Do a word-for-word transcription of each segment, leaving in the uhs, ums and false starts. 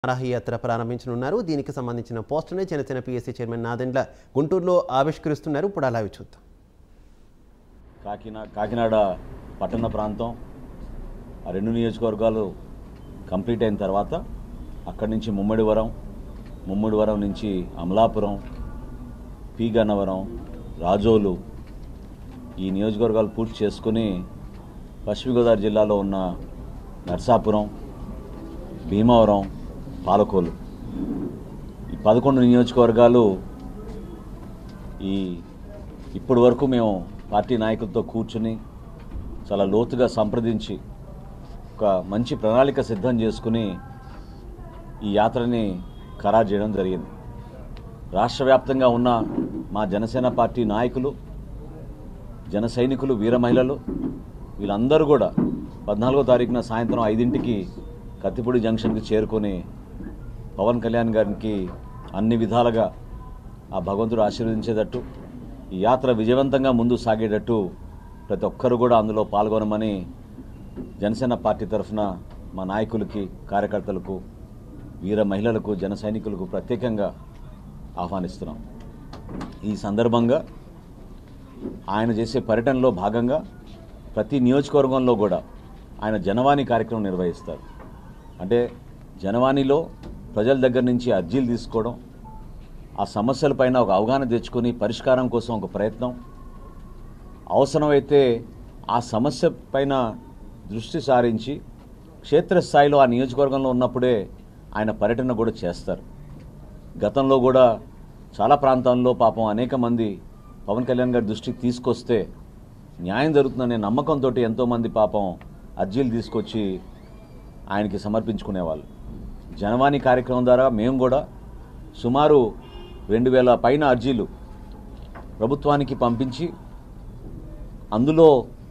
వారాహి యాత్ర ప్రారంభించనున్నారు. దీనికి సంబంధించిన పోస్టర్ని జనసేన పీఎస్సీ చైర్మన్ నాదెండ్ల గుంటూరులో ఆవిష్కరిస్తున్నారు. ఇప్పుడు అలా చూద్దాం. కాకినాడ కాకినాడ పట్టణ ప్రాంతం ఆ రెండు నియోజకవర్గాలు కంప్లీట్ అయిన తర్వాత అక్కడి నుంచి ముమ్మడివరం ముమ్మడివరం నుంచి అమలాపురం, పి గన్నవరం, రాజోలు ఈ నియోజకవర్గాలు పూర్తి చేసుకుని పశ్చిమ గోదావరి జిల్లాలో ఉన్న నర్సాపురం, భీమవరం, పాలకోలు ఈ పదకొండు నియోజకవర్గాలు ఈ ఇప్పటి వరకు మేము పార్టీ నాయకులతో కూర్చుని చాలా లోతుగా సంప్రదించి ఒక మంచి ప్రణాళిక సిద్ధం చేసుకుని ఈ యాత్రని ఖరారు చేయడం జరిగింది. రాష్ట్ర వ్యాప్తంగా ఉన్న మా జనసేన పార్టీ నాయకులు, జన సైనికులు, వీర మహిళలు వీళ్ళందరూ కూడా పద్నాలుగో తారీఖున సాయంత్రం ఐదింటికి కత్తిపూడి జంక్షన్కి చేరుకొని పవన్ కళ్యాణ్ గారికి అన్ని విధాలుగా ఆ భగవంతుడు ఆశీర్వదించేటట్టు ఈ యాత్ర విజయవంతంగా ముందు సాగేటట్టు ప్రతి ఒక్కరు కూడా అందులో పాల్గొనమని జనసేన పార్టీ తరఫున మా నాయకులకి, కార్యకర్తలకు, వీర మహిళలకు, జన సైనికులకు ప్రత్యేకంగా ఆహ్వానిస్తున్నాం. ఈ సందర్భంగా ఆయన చేసే పర్యటనలో భాగంగా ప్రతి నియోజకవర్గంలో కూడా ఆయన జనవాణి కార్యక్రమం నిర్వహిస్తారు. అంటే జనవాణిలో ప్రజల దగ్గర నుంచి అర్జీలు తీసుకోవడం, ఆ సమస్యలపైన ఒక అవగాహన తెచ్చుకొని పరిష్కారం కోసం ఒక ప్రయత్నం, అవసరమైతే ఆ సమస్య పైన దృష్టి సారించి క్షేత్రస్థాయిలో ఆ నియోజకవర్గంలో ఉన్నప్పుడే ఆయన పర్యటన కూడా చేస్తారు. గతంలో కూడా చాలా ప్రాంతాల్లో పాపం అనేక మంది పవన్ కళ్యాణ్ గారి దృష్టికి తీసుకొస్తే న్యాయం జరుగుతుందనే నమ్మకంతో ఎంతోమంది పాపం అర్జీలు తీసుకొచ్చి ఆయనకి సమర్పించుకునేవాళ్ళు. జనవాణి కార్యక్రమం ద్వారా మేము కూడా సుమారు రెండు వేల పైన అర్జీలు ప్రభుత్వానికి పంపించి అందులో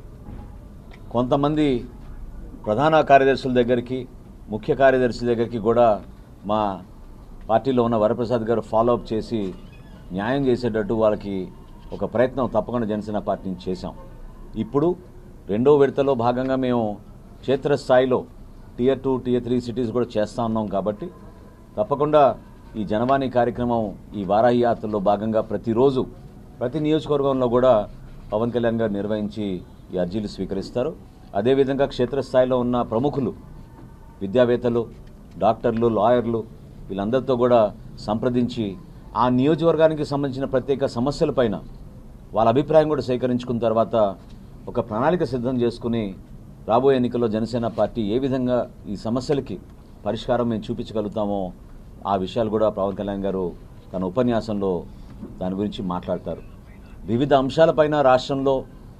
కొంతమంది ప్రధాన కార్యదర్శుల దగ్గరికి, ముఖ్య కార్యదర్శి దగ్గరికి కూడా మా పార్టీలో ఉన్న వరప్రసాద్ గారు ఫాలోఅప్ చేసి న్యాయం చేసేటట్టు వాళ్ళకి ఒక ప్రయత్నం తప్పకుండా జనసేన పార్టీ నుంచి చేశాం. ఇప్పుడు రెండో విడతలో భాగంగా మేము క్షేత్రస్థాయిలో tier two, tier three cities కూడా చేస్తూ ఉన్నాం. కాబట్టి తప్పకుండా ఈ జనవాణి కార్యక్రమం, ఈ వారాహి యాత్రలో భాగంగా ప్రతిరోజు ప్రతి నియోజకవర్గంలో కూడా పవన్ కళ్యాణ్ గారు నిర్వహించి ఈ అర్జీలు స్వీకరిస్తారు. అదేవిధంగా క్షేత్రస్థాయిలో ఉన్న ప్రముఖులు, విద్యావేత్తలు, డాక్టర్లు, లాయర్లు వీళ్ళందరితో కూడా సంప్రదించి ఆ నియోజకవర్గానికి సంబంధించిన ప్రత్యేక సమస్యలపైన వాళ్ళ అభిప్రాయం కూడా సేకరించుకున్న తర్వాత ఒక ప్రణాళిక సిద్ధం చేసుకుని రాబోయే ఎన్నికల్లో జనసేన పార్టీ ఏ విధంగా ఈ సమస్యలకి పరిష్కారం మేము చూపించగలుగుతామో ఆ విషయాలు కూడా పవన్ కళ్యాణ్ గారు తన ఉపన్యాసంలో దాని గురించి మాట్లాడతారు. వివిధ అంశాలపైన రాష్ట్రంలో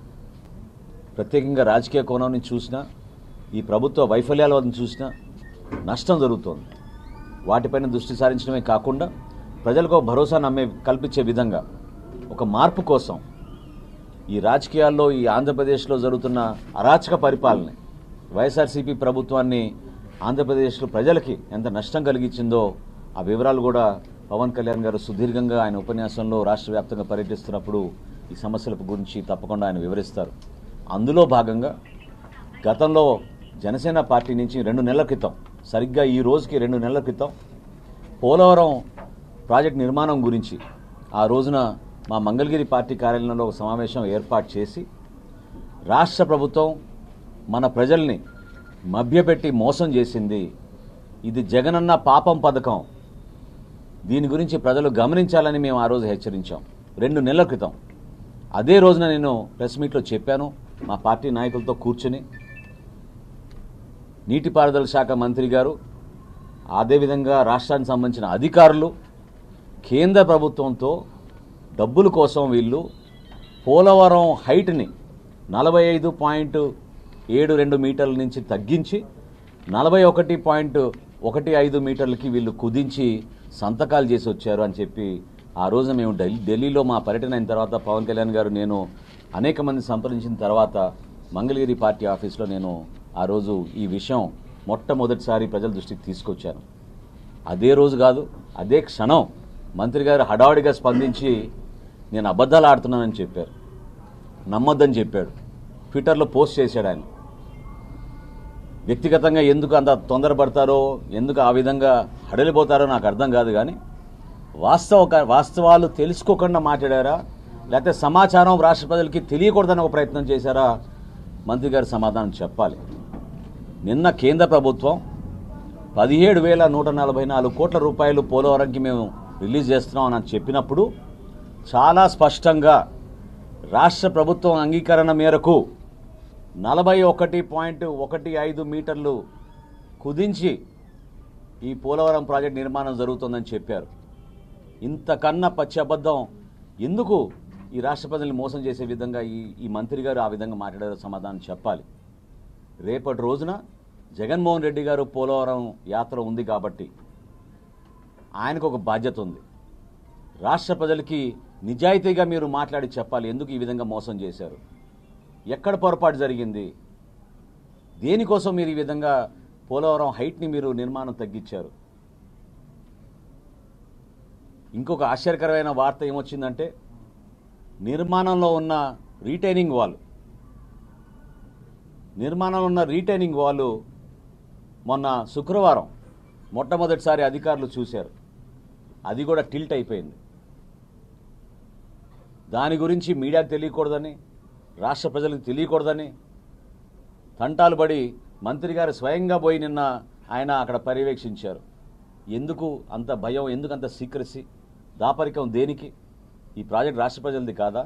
ప్రత్యేకంగా రాజకీయ కోణం నుంచి చూసినా, ఈ ప్రభుత్వ వైఫల్యాల వద్ద చూసినా నష్టం జరుగుతోంది. వాటిపైన దృష్టి సారించడమే కాకుండా ప్రజలకు భరోసా నమ్మే కల్పించే విధంగా ఒక మార్పు కోసం ఈ రాజకీయాల్లో, ఈ ఆంధ్రప్రదేశ్లో జరుగుతున్న అరాచక పరిపాలన, వైఎస్ఆర్సీపీ ప్రభుత్వాన్ని ఆంధ్రప్రదేశ్లో ప్రజలకి ఎంత నష్టం కలిగించిందో ఆ వివరాలు కూడా పవన్ కళ్యాణ్ గారు సుదీర్ఘంగా ఆయన ఉపన్యాసంలో రాష్ట్ర వ్యాప్తంగా పర్యటిస్తున్నప్పుడు ఈ సమస్యల గురించి తప్పకుండా ఆయన వివరిస్తారు. అందులో భాగంగా గతంలో జనసేన పార్టీ నుంచి రెండు నెలల క్రితం, సరిగ్గా ఈ రోజుకి రెండు నెలల క్రితం పోలవరం ప్రాజెక్ట్ నిర్మాణం గురించి ఆ రోజున మా మంగళగిరి పార్టీ కార్యాలయంలో ఒక సమావేశం ఏర్పాటు చేసి రాష్ట్ర ప్రభుత్వం మన ప్రజల్ని మభ్యపెట్టి మోసం చేసింది, ఇది జగనన్న పాపం పథకం, దీని గురించి ప్రజలు గమనించాలని మేము ఆ రోజు హెచ్చరించాం. రెండు నెలల క్రితం అదే రోజున నేను ప్రెస్ మీట్లో చెప్పాను. మా పార్టీ నాయకులతో కూర్చుని నీటిపారుదల శాఖ మంత్రి గారు, అదేవిధంగా రాష్ట్రానికి సంబంధించిన అధికారులు కేంద్ర ప్రభుత్వంతో డబ్బుల కోసం వీళ్ళు పోలవరం హైట్ని నలభై ఐదు పాయింట్ ఏడు రెండు మీటర్ల నుంచి తగ్గించి నలభై ఒకటి పాయింట్ ఒకటి ఐదు మీటర్లకి వీళ్ళు కుదించి సంతకాలు చేసి వచ్చారు అని చెప్పి ఆ రోజు మేము ఢిల్లీ ఢిల్లీలో మా పర్యటన అయిన తర్వాత పవన్ కళ్యాణ్ గారు, నేను అనేక మంది సంప్రదించిన తర్వాత మంగళగిరి పార్టీ ఆఫీస్లో నేను ఆ రోజు ఈ విషయం మొట్టమొదటిసారి ప్రజల దృష్టికి తీసుకొచ్చాను. అదే రోజు కాదు, అదే క్షణం మంత్రి గారు హడావుడిగా స్పందించి నేను అబద్ధాలు ఆడుతున్నానని చెప్పారు, నమ్మొద్దని చెప్పాడు. ట్విట్టర్లో పోస్ట్ చేశాడు ఆయన. వ్యక్తిగతంగా ఎందుకు అంత తొందరపడతారో, ఎందుకు ఆ విధంగా హడలిపోతారో నాకు అర్థం కాదు. కానీ వాస్తవ వాస్తవాలు తెలుసుకోకుండా మాట్లాడారా, లేకపోతే సమాచారం రాష్ట్ర ప్రజలకి తెలియకూడదని ఒక ప్రయత్నం చేశారా, మంత్రి గారు సమాధానం చెప్పాలి. నిన్న కేంద్ర ప్రభుత్వం పదిహేడు వేల నూట నలభై నాలుగు కోట్ల రూపాయలు పోలవరంకి మేము రిలీజ్ చేస్తున్నాం అని చెప్పినప్పుడు చాలా స్పష్టంగా రాష్ట్ర ప్రభుత్వం అంగీకరణ మేరకు నలభై ఒకటి పాయింట్ ఒకటి ఐదు మీటర్లు కుదించి ఈ పోలవరం ప్రాజెక్ట్ నిర్మాణం జరుగుతుందని చెప్పారు. ఇంతకన్నా పచ్చి అబద్ధం ఎందుకు ఈ రాష్ట్ర ప్రజల్ని మోసం చేసే విధంగా ఈ ఈ మంత్రి గారు ఆ విధంగా మాట్లాడారో సమాధానం చెప్పాలి. రేపటి రోజున జగన్మోహన్ రెడ్డి గారు పోలవరం యాత్ర ఉంది కాబట్టి ఆయనకు ఒక బాధ్యత ఉంది. రాష్ట్ర ప్రజలకి నిజాయితీగా మీరు మాట్లాడి చెప్పాలి ఎందుకు ఈ విధంగా మోసం చేశారు, ఎక్కడ పొరపాటు జరిగింది, దేనికోసం మీరు ఈ విధంగా పోలవరం హైట్ని మీరు నిర్మాణం తగ్గించారు. ఇంకొక ఆశ్చర్యకరమైన వార్త ఏమొచ్చిందంటే నిర్మాణంలో ఉన్న రీటైనింగ్ వాల్ నిర్మాణంలో ఉన్న రీటైనింగ్ వాల్ మొన్న శుక్రవారం మొట్టమొదటిసారి అధికారులు చూశారు. అది కూడా టిల్ట్ అయిపోయింది. దాని గురించి మీడియాకు తెలియకూడదని, రాష్ట్ర ప్రజలకు తెలియకూడదని తంటాలు పడి మంత్రి గారు స్వయంగా పోయి నిన్న ఆయన అక్కడ పర్యవేక్షించారు. ఎందుకు అంత భయం, ఎందుకు అంత సీక్రసీ, దాపరికం దేనికి? ఈ ప్రాజెక్ట్ రాష్ట్ర ప్రజలది కాదా?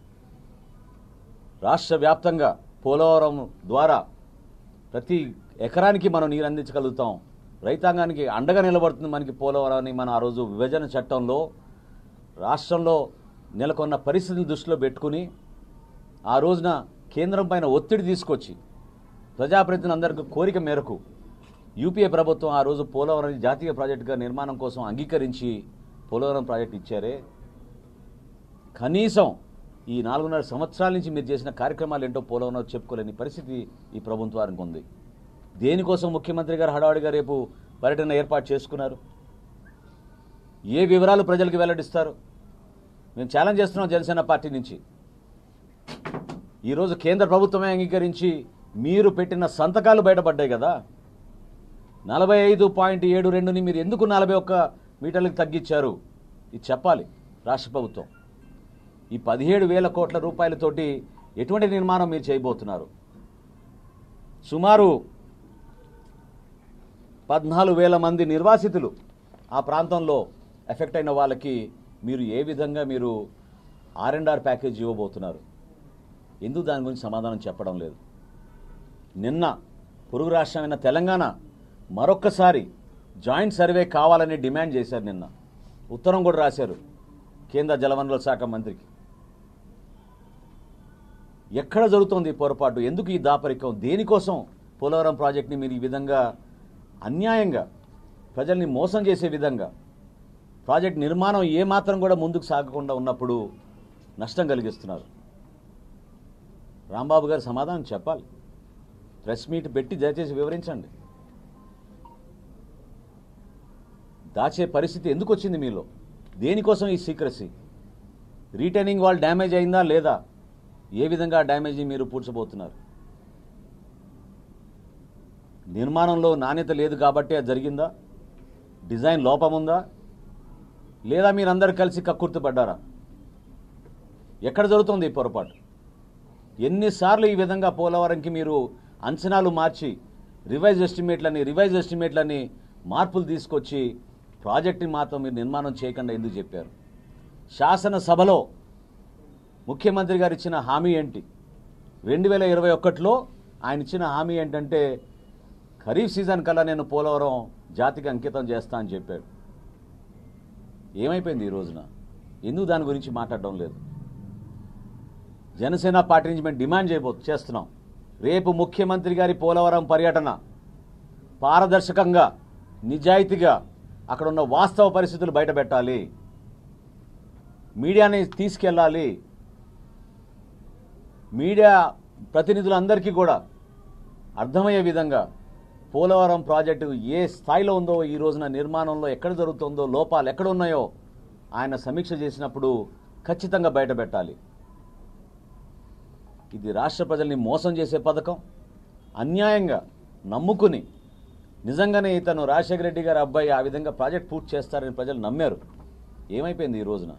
రాష్ట్ర వ్యాప్తంగా పోలవరం ద్వారా ప్రతి ఎకరానికి మనం నీరు అందించగలుగుతాం. రైతాంగానికి అండగా నిలబడుతుంది మనకి పోలవరాన్ని. మనం ఆ రోజు విభజన చట్టంలో రాష్ట్రంలో నెలకొన్న పరిస్థితిని దృష్టిలో పెట్టుకుని ఆ రోజున కేంద్రం పైన ఒత్తిడి తీసుకొచ్చి ప్రజాప్రతినిధులందరికీ కోరిక మేరకు యూపీఏ ప్రభుత్వం ఆ రోజు పోలవరం జాతీయ ప్రాజెక్టుగా నిర్మాణం కోసం అంగీకరించి పోలవరం ప్రాజెక్టు ఇచ్చారే. కనీసం ఈ నాలుగున్నర సంవత్సరాల నుంచి మీరు చేసిన కార్యక్రమాలు ఏంటో పోలవరం చెప్పుకోలేని పరిస్థితి ఈ ప్రభుత్వానికి ఉంది. దేనికోసం ముఖ్యమంత్రి గారు హడావుడిగా రేపు పర్యటన ఏర్పాటు చేసుకున్నారు? ఏ వివరాలు ప్రజలకు వెల్లడిస్తారు? మేము ఛాలెంజ్ చేస్తున్నాం జనసేన పార్టీ నుంచి. ఈరోజు కేంద్ర ప్రభుత్వమే అంగీకరించి మీరు పెట్టిన సంతకాలు బయటపడ్డాయి కదా. నలభై ఐదు పాయింట్ ఏడు రెండుని మీరు ఎందుకు నలభై ఒక్క మీటర్లకు తగ్గించారు? ఇది చెప్పాలి రాష్ట్ర ప్రభుత్వం. ఈ పదిహేడు వేల కోట్ల రూపాయలతోటి ఎటువంటి నిర్మాణం మీరు చేయబోతున్నారు? సుమారు పద్నాలుగు వేల మంది నిర్వాసితులు ఆ ప్రాంతంలో ఎఫెక్ట్ అయిన వాళ్ళకి మీరు ఏ విధంగా మీరు ఆర్ అండ్ ఆర్ ప్యాకేజ్ ఇవ్వబోతున్నారు? ఎందుకు దాని గురించి సమాధానం చెప్పడం లేదు? నిన్న పొరుగు రాష్ట్రమైన తెలంగాణ మరొక్కసారి జాయింట్ సర్వే కావాలని డిమాండ్ చేశారు. నిన్న ఉత్తరం కూడా రాశారు కేంద్ర జలవనరుల శాఖ మంత్రికి. ఎక్కడ జరుగుతోంది ఈ పొరపాటు? ఎందుకు ఈ దాపరికం? దేనికోసం పోలవరం ప్రాజెక్ట్ని మీరు ఈ విధంగా అన్యాయంగా ప్రజల్ని మోసం చేసే విధంగా ప్రాజెక్ట్ నిర్మాణం ఏమాత్రం కూడా ముందుకు సాగకుండా ఉన్నప్పుడు నష్టం కలిగిస్తున్నారు? రాంబాబు గారు సమాధానం చెప్పాలి. ప్రెస్ మీట్ పెట్టి దయచేసి వివరించండి. దాచే పరిస్థితి ఎందుకు వచ్చింది మీలో? దేనికోసం ఈ సీక్రసీ? రీటైనింగ్ వాల్ డ్యామేజ్ అయిందా లేదా? ఏ విధంగా డ్యామేజ్ మీరు పూడ్చబోతున్నారు? నిర్మాణంలో నాణ్యత లేదు కాబట్టి అది జరిగిందా? డిజైన్ లోపం ఉందా? లేదా మీరందరూ కలిసి కక్కుర్తిపడ్డారా? ఎక్కడ జరుగుతుంది ఈ పొరపాటు? ఎన్నిసార్లు ఈ విధంగా పోలవరంకి మీరు అంచనాలు మార్చి రివైజ్ ఎస్టిమేట్లని రివైజ్ ఎస్టిమేట్లని మార్పులు తీసుకొచ్చి ప్రాజెక్టుని మాత్రం మీరు నిర్మాణం చేయకుండా ఎందుకు చెప్పారు? శాసనసభలో ముఖ్యమంత్రి గారు ఇచ్చిన హామీ ఏంటి? రెండు వేల ఇరవై ఒకటిలో ఆయన ఇచ్చిన హామీ ఏంటంటే ఖరీఫ్ సీజన్ కల్లా నేను పోలవరం జాతికి అంకితం చేస్తా అని చెప్పాడు. ఏమైపోయింది ఈ రోజున? ఎందుకు దాని గురించి మాట్లాడడం లేదు? జనసేన పార్టీ నుంచి మేము డిమాండ్ చేయబో చేస్తున్నాం. రేపు ముఖ్యమంత్రి గారి పోలవరం పర్యటన పారదర్శకంగా నిజాయితీగా అక్కడ ఉన్న వాస్తవ పరిస్థితులు బయటపెట్టాలి. మీడియాని తీసుకెళ్ళాలి. మీడియా ప్రతినిధులందరికీ కూడా అర్థమయ్యే విధంగా పోలవరం ప్రాజెక్టు ఏ స్థాయిలో ఉందో, ఈ రోజున నిర్మాణంలో ఎక్కడ జరుగుతుందో, లోపాలు ఎక్కడ ఉన్నాయో ఆయన సమీక్ష చేసినప్పుడు ఖచ్చితంగా బయటపెట్టాలి. ఇది రాష్ట్ర ప్రజల్ని మోసం చేసే పథకం. అన్యాయంగా నమ్ముకుని నిజంగానే ఇతను రాజశేఖర రెడ్డి గారి అబ్బాయి ఆ విధంగా ప్రాజెక్ట్ పూర్తి చేస్తారని ప్రజలు నమ్మారు. ఏమైపోయింది ఈ రోజున?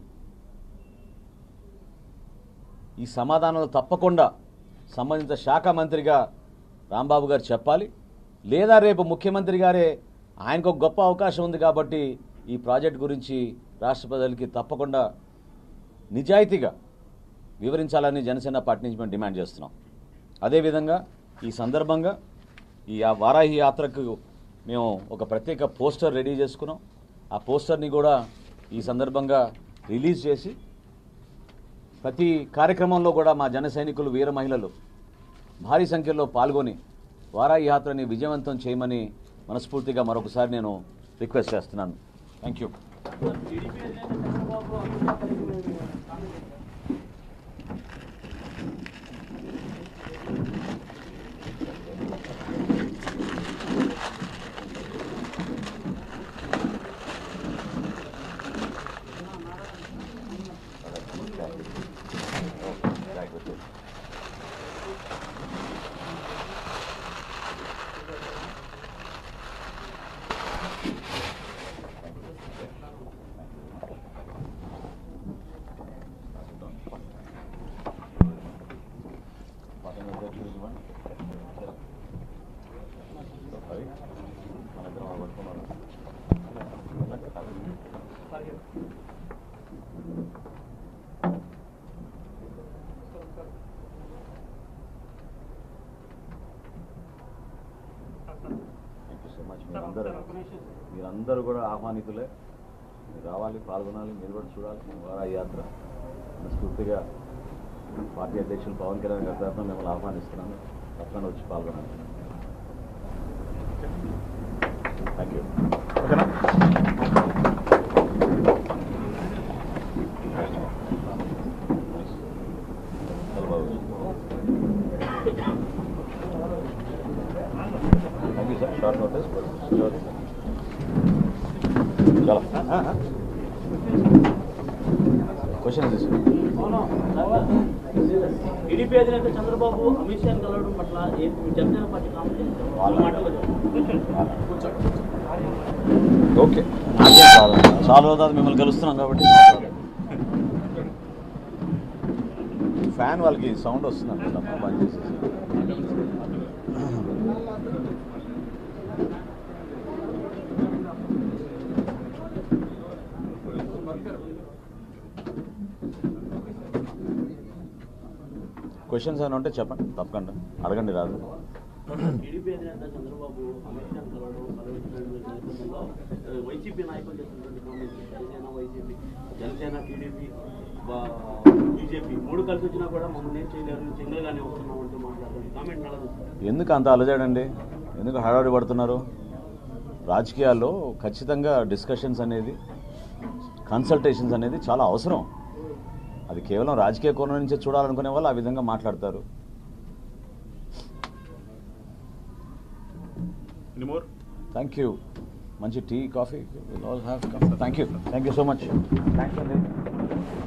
ఈ సమాధానాలు తప్పకుండా సంబంధిత శాఖ మంత్రిగా రాంబాబు గారు చెప్పాలి. లేదా రేపు ముఖ్యమంత్రి గారే ఆయనకు ఒక గొప్ప అవకాశం ఉంది కాబట్టి ఈ ప్రాజెక్ట్ గురించి రాష్ట్ర ప్రజలకి తప్పకుండా నిజాయితీగా వివరించాలని జనసేన పార్టీ నుంచి మేము డిమాండ్ చేస్తున్నాం. అదేవిధంగా ఈ సందర్భంగా ఈ వారాహి యాత్రకు మేము ఒక ప్రత్యేక పోస్టర్ రెడీ చేసుకున్నాం. ఆ పోస్టర్ని కూడా ఈ సందర్భంగా రిలీజ్ చేసి ప్రతి కార్యక్రమంలో కూడా మా జన సైనికులు వీర మహిళలు భారీ సంఖ్యలో పాల్గొని వారాహి యాత్రని విజయవంతం చేయమని మనస్ఫూర్తిగా మరొకసారి నేను రిక్వెస్ట్ చేస్తున్నాను. Thank you. మీరందరూ కూడా ఆహ్వానితులే. మీరు రావాలి, పాల్గొనాలి, మీరు కూడా చూడాలి వారాహి యాత్ర. మనస్ఫూర్తిగా పార్టీ అధ్యక్షులు పవన్ కళ్యాణ్ గారి తరఫున మిమ్మల్ని ఆహ్వానిస్తున్నాను. తప్పకుండా వచ్చి పాల్గొనాలి. Thank you. ఓకేనా? Thank you sir. Short notice. చలో క్వశ్చన్ టీడీపీ అధినేత చంద్రబాబు అమిత్ షా కలవడం పట్ల జనసేన పార్టీ ఓకే చాలా రోజు మిమ్మల్ని కలుస్తున్నాం కాబట్టి ఫ్యాన్ వాళ్ళకి సౌండ్ వస్తుందండి బంద్ చేసేసి. క్వశ్చన్స్ ఏమైనా ఉంటే చెప్పండి, తప్పకుండా అడగండి. రాదు టీడీపీ అధినేత చంద్రబాబు అమిత్ షా కలవడం వైసీపీ నాయకులు చేస్తున్నటువంటి కామెంట్స్, జనసేన వైసీపీ జనసేన టీడీపీ బీజేపీ మూడు కలిసి వచ్చినా కూడా మమ్మల్ని ఏం చేయలేరు, సింగిల్గానే వస్తున్నాం అంటూ మాట్లాడారు. కామెంట్ నడదు. ఎందుకు అంత అలజడండి? ఎందుకు హడావుడి పడుతున్నారు? రాజకీయాల్లో ఖచ్చితంగా డిస్కషన్స్ అనేది, కన్సల్టేషన్స్ అనేది చాలా అవసరం. అది కేవలం రాజకీయ కోణం నుంచే చూడాలనుకునే వాళ్ళు ఆ విధంగా మాట్లాడతారు. Thank you. మంచి tea, coffee, thank you thank you so much. Thanks అండి.